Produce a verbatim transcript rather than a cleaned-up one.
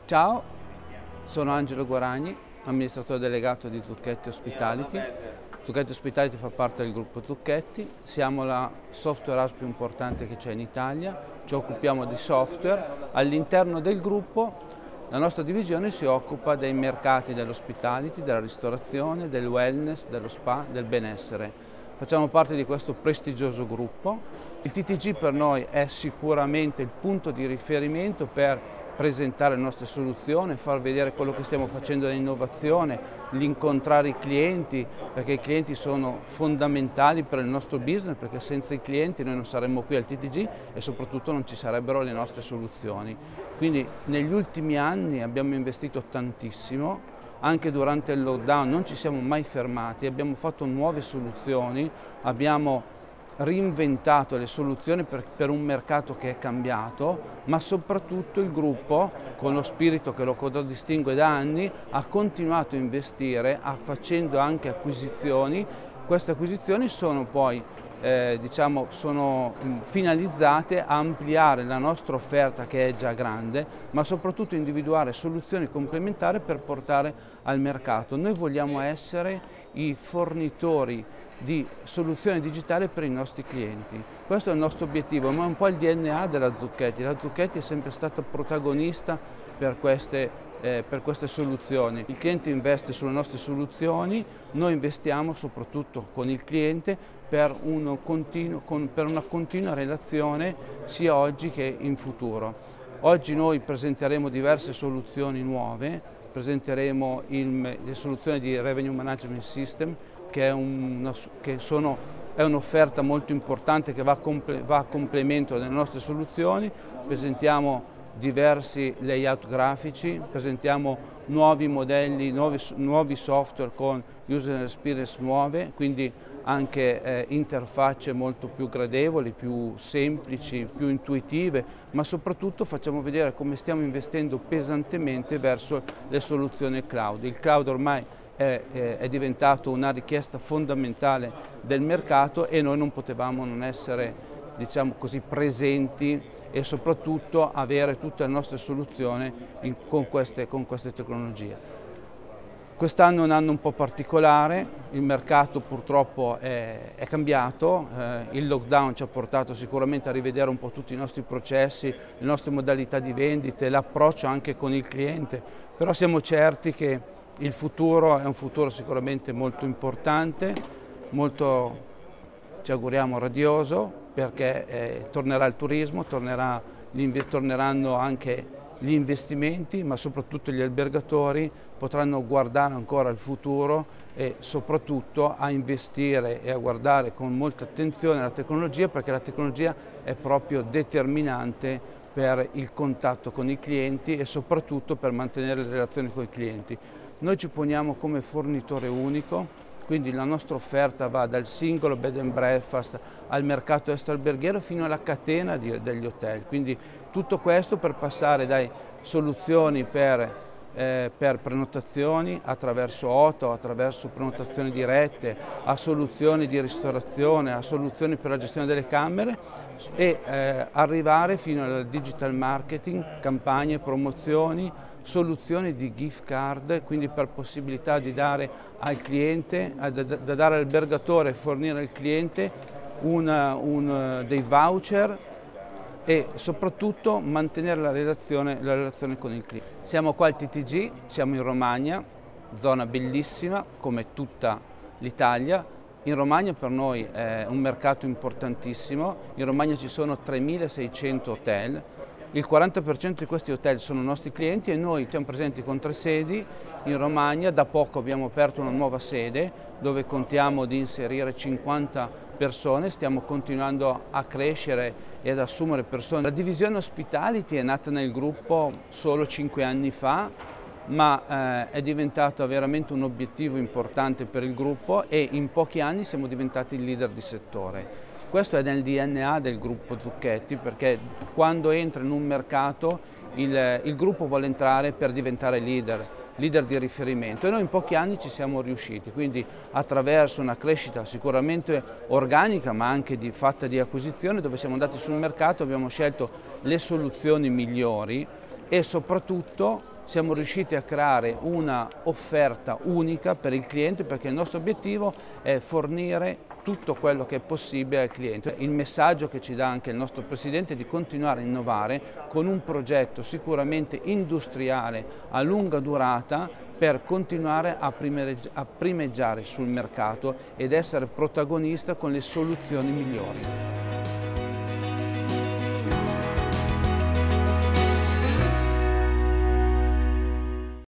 Ciao, sono Angelo Guaragni, amministratore delegato di Zucchetti Hospitality. Zucchetti Hospitality fa parte del gruppo Zucchetti, siamo la software house più importante che c'è in Italia, ci occupiamo di software. All'interno del gruppo la nostra divisione si occupa dei mercati dell'hospitality, della ristorazione, del wellness, dello spa, del benessere. Facciamo parte di questo prestigioso gruppo. Il T T G per noi è sicuramente il punto di riferimento per presentare le nostre soluzioni, far vedere quello che stiamo facendo nell'innovazione, l'incontrare i clienti, perché i clienti sono fondamentali per il nostro business, perché senza i clienti noi non saremmo qui al T T G e soprattutto non ci sarebbero le nostre soluzioni. Quindi negli ultimi anni abbiamo investito tantissimo, anche durante il lockdown non ci siamo mai fermati, abbiamo fatto nuove soluzioni, abbiamo reinventato le soluzioni per, per un mercato che è cambiato, ma soprattutto il gruppo, con lo spirito che lo contraddistingue da anni, ha continuato a investire, a facendo anche acquisizioni. Queste acquisizioni sono poi eh, diciamo, sono finalizzate a ampliare la nostra offerta, che è già grande, ma soprattutto individuare soluzioni complementari per portare al mercato. Noi vogliamo essere i fornitori di soluzioni digitali per i nostri clienti. Questo è il nostro obiettivo, ma è un po' il D N A della Zucchetti. La Zucchetti è sempre stata protagonista per queste, eh, per queste soluzioni. Il cliente investe sulle nostre soluzioni, noi investiamo soprattutto con il cliente per, uno continuo, con, per una continua relazione sia oggi che in futuro. Oggi noi presenteremo diverse soluzioni nuove, presenteremo il, le soluzioni di Revenue Management System, che è, una, che sono, è un'offerta molto importante che va a, comple, va a complemento delle nostre soluzioni. Presentiamo diversi layout grafici, presentiamo nuovi modelli, nuovi, nuovi software con user experience nuove, quindi anche eh, interfacce molto più gradevoli, più semplici, più intuitive, ma soprattutto facciamo vedere come stiamo investendo pesantemente verso le soluzioni cloud. Il cloud ormai È, è diventato una richiesta fondamentale del mercato e noi non potevamo non essere, diciamo così, presenti e soprattutto avere tutte le nostre soluzioni in, con, queste, con queste tecnologie. Quest'anno è un anno un po' particolare, il mercato purtroppo è, è cambiato, eh, il lockdown ci ha portato sicuramente a rivedere un po' tutti i nostri processi, le nostre modalità di vendite, l'approccio anche con il cliente, però siamo certi che il futuro è un futuro sicuramente molto importante, molto, ci auguriamo, radioso, perché eh, tornerà il turismo, tornerà, torneranno anche gli investimenti, ma soprattutto gli albergatori potranno guardare ancora al futuro e soprattutto a investire e a guardare con molta attenzione la tecnologia, perché la tecnologia è proprio determinante per il contatto con i clienti e soprattutto per mantenere le relazioni con i clienti. Noi ci poniamo come fornitore unico, quindi la nostra offerta va dal singolo bed and breakfast al mercato extra-alberghiero fino alla catena di, degli hotel. Quindi tutto questo per passare da soluzioni per, eh, per prenotazioni attraverso Otto, attraverso prenotazioni dirette, a soluzioni di ristorazione, a soluzioni per la gestione delle camere e eh, arrivare fino al digital marketing, campagne, promozioni, soluzioni di gift card, quindi per possibilità di dare al cliente, da, da dare all'albergatore e fornire al cliente una, un, dei voucher e soprattutto mantenere la relazione, la relazione con il cliente. Siamo qua al T T G, siamo in Romagna, zona bellissima come tutta l'Italia. In Romagna per noi è un mercato importantissimo, in Romagna ci sono tremilaseicento hotel, il quaranta per cento di questi hotel sono nostri clienti e noi siamo presenti con tre sedi in Romagna. Da poco abbiamo aperto una nuova sede dove contiamo di inserire cinquanta persone, stiamo continuando a crescere e ad assumere persone. La divisione Hospitality è nata nel gruppo solo cinque anni fa, ma eh, è diventato veramente un obiettivo importante per il gruppo e in pochi anni siamo diventati il leader di settore. Questo è nel D N A del gruppo Zucchetti, perché quando entra in un mercato il, il gruppo vuole entrare per diventare leader, leader di riferimento e noi in pochi anni ci siamo riusciti, quindi attraverso una crescita sicuramente organica ma anche di, fatta di acquisizione, dove siamo andati sul mercato, abbiamo scelto le soluzioni migliori e soprattutto siamo riusciti a creare una offerta unica per il cliente, perché il nostro obiettivo è fornire tutto quello che è possibile al cliente. Il messaggio che ci dà anche il nostro Presidente è di continuare a innovare con un progetto sicuramente industriale a lunga durata per continuare a primeggiare sul mercato ed essere protagonista con le soluzioni migliori.